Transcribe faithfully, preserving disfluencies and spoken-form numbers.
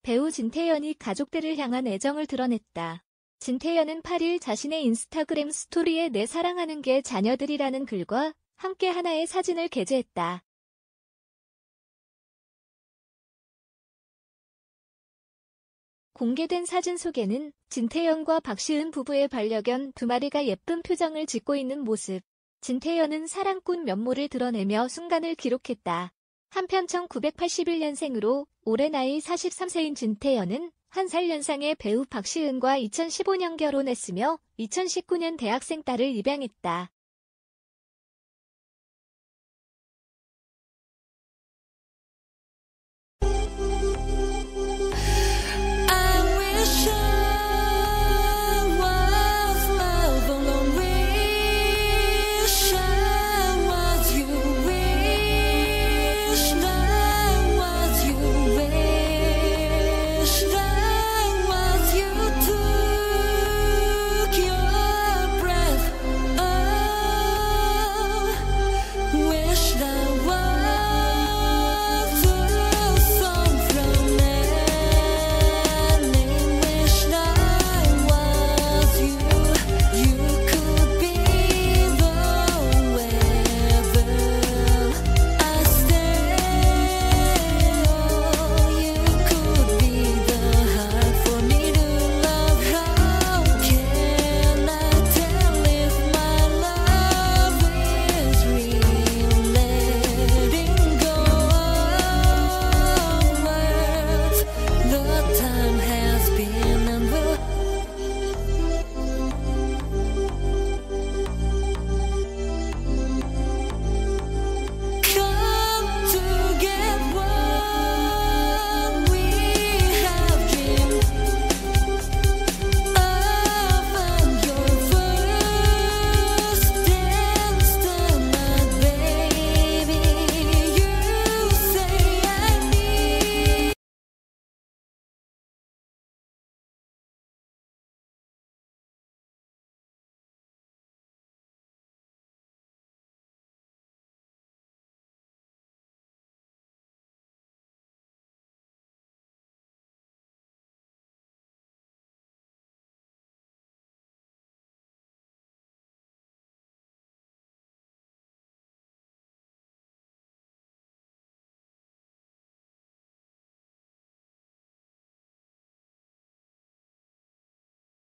배우 진태현이 가족들을 향한 애정을 드러냈다. 진태현은 팔 일 자신의 인스타그램 스토리에 내 사랑하는 게 자녀들이라는 글과 함께 하나의 사진을 게재했다. 공개된 사진 속에는 진태현과 박시은 부부의 반려견 두 마리가 예쁜 표정을 짓고 있는 모습. 진태현은 사랑꾼 면모를 드러내며 순간을 기록했다. 한편 천구백팔십일 년생으로 올해 나이 마흔세 세인 진태현은 한 살 연상의 배우 박시은과 이천십오 년 결혼했으며 이천십구 년 대학생 딸을 입양했다.